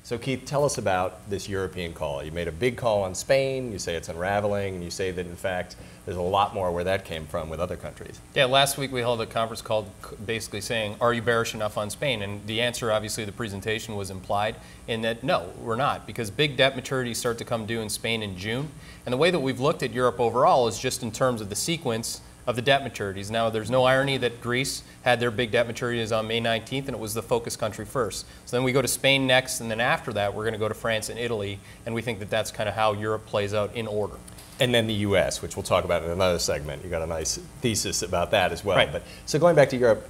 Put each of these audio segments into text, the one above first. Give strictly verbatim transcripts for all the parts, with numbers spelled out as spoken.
So Keith, tell us about this European call. You made a big call on Spain, you say it's unraveling, and you say that in fact there's a lot more where that came from with other countries. Yeah, last week we held a conference call basically saying, are you bearish enough on Spain? And the answer, obviously, the presentation was implied in that, no, we're not, because big debt maturities start to come due in Spain in June. And the way that we've looked at Europe overall is just in terms of the sequence of the debt maturities. Now, there's no irony that Greece had their big debt maturities on May nineteenth, and it was the focus country first. So then we go to Spain next, and then after that, we're going to go to France and Italy, and we think that that's kind of how Europe plays out in order. And then the U S, which we'll talk about in another segment. You got a nice thesis about that as well. Right. But so going back to Europe,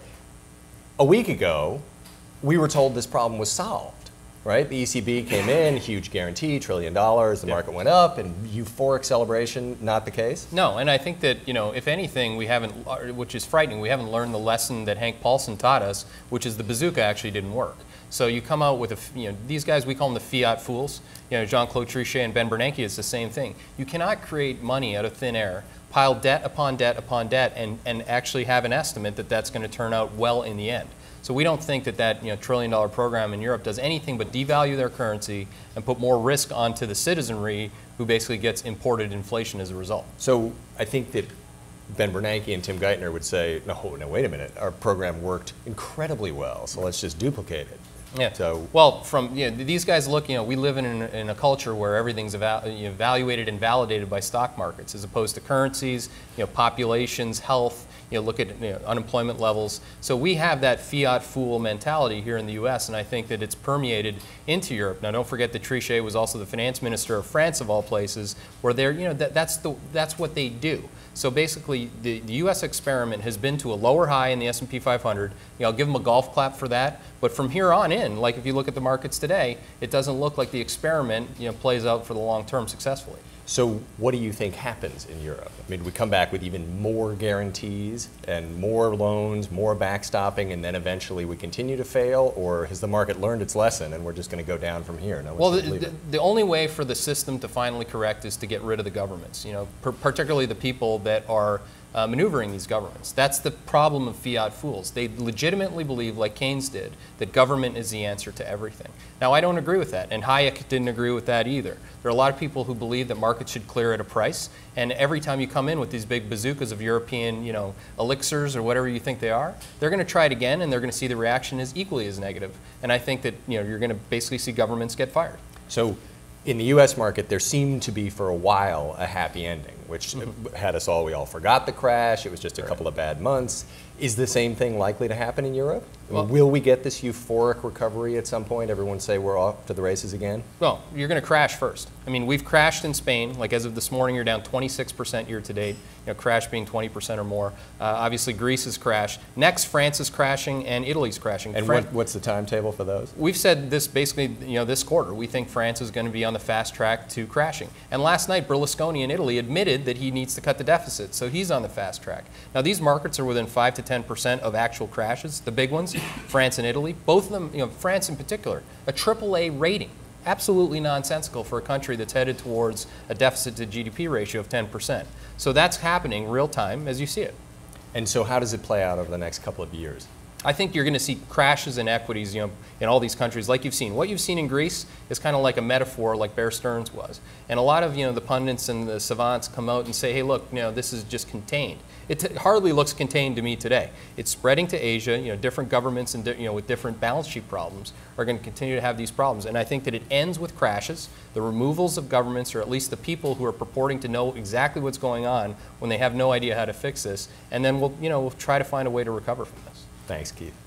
a week ago, we were told this problem was solved. Right? The E C B came in, huge guarantee, trillion dollars, the Yeah. market went up, and euphoric celebration, not the case? No, and I think that, you know, if anything, we haven't, which is frightening, we haven't learned the lesson that Hank Paulson taught us, which is the bazooka actually didn't work. So you come out with, a, you know, these guys, we call them the fiat fools. You know, Jean-Claude Trichet and Ben Bernanke, it's the same thing. You cannot create money out of thin air, pile debt upon debt upon debt, and, and actually have an estimate that that's going to turn out well in the end. So we don't think that that you know, trillion dollar program in Europe does anything but devalue their currency and put more risk onto the citizenry who basically gets imported inflation as a result. So I think that Ben Bernanke and Tim Geithner would say, no, no, wait a minute, our program worked incredibly well, so let's just duplicate it. Yeah. So, well, from you know, these guys look, you know, we live in, in a culture where everything's eval you know, evaluated and validated by stock markets as opposed to currencies, you know, populations, health. You know, look at you know, unemployment levels. So we have that fiat fool mentality here in the U S, and I think that it's permeated into Europe. Now, don't forget that Trichet was also the finance minister of France, of all places, where they're, you know, that, that's the that's what they do. So basically, the, the U S experiment has been to a lower high in the S and P five hundred. You know, I'll give them a golf clap for that. But from here on in, like if you look at the markets today, it doesn't look like the experiment, you know, plays out for the long term successfully. So what do you think happens in Europe? I mean, we come back with even more guarantees and more loans, more backstopping, and then eventually we continue to fail? Or has the market learned its lesson and we're just going to go down from here? No well, the, the, the only way for the system to finally correct is to get rid of the governments, you know, per particularly the people that are Uh, maneuvering these governments. That's the problem of fiat fools. They legitimately believe, like Keynes did, that government is the answer to everything. Now, I don't agree with that, and Hayek didn't agree with that either. There are a lot of people who believe that markets should clear at a price, and every time you come in with these big bazookas of European, you know, elixirs or whatever you think they are, they're going to try it again, and they're going to see the reaction is equally as negative. And I think that, you know, you're going to basically see governments get fired. So, in the U S market, there seemed to be for a while a happy ending, which mm-hmm. had us all, we all forgot the crash, it was just a right. couple of bad months. Is the same thing likely to happen in Europe? Well, will we get this euphoric recovery at some point? Everyone say we're off to the races again? Well, you're going to crash first. I mean, we've crashed in Spain. Like as of this morning, you're down twenty-six percent year to date. You know, crash being twenty percent or more. Uh, obviously, Greece has crashed. Next, France is crashing and Italy's crashing. And Fran what, what's the timetable for those? We've said this basically, you know, this quarter. We think France is going to be on the fast track to crashing. And last night, Berlusconi in Italy admitted that he needs to cut the deficit, so he's on the fast track. Now, these markets are within five to ten percent of actual crashes. The big ones, France and Italy, both of them, you know, France in particular, a triple A rating. Absolutely nonsensical for a country that's headed towards a deficit to G D P ratio of ten percent. So that's happening real time as you see it. And so how does it play out over the next couple of years? I think you're going to see crashes in equities, you know, in all these countries, like you've seen. What you've seen in Greece is kind of like a metaphor, like Bear Stearns was. And a lot of, you know, the pundits and the savants come out and say, hey, look, you know, this is just contained. It t hardly looks contained to me today. It's spreading to Asia. You know, different governments and you know with different balance sheet problems are going to continue to have these problems. And I think that it ends with crashes, the removals of governments, or at least the people who are purporting to know exactly what's going on when they have no idea how to fix this. And then we'll, you know, we'll try to find a way to recover from this. Thanks, Keith.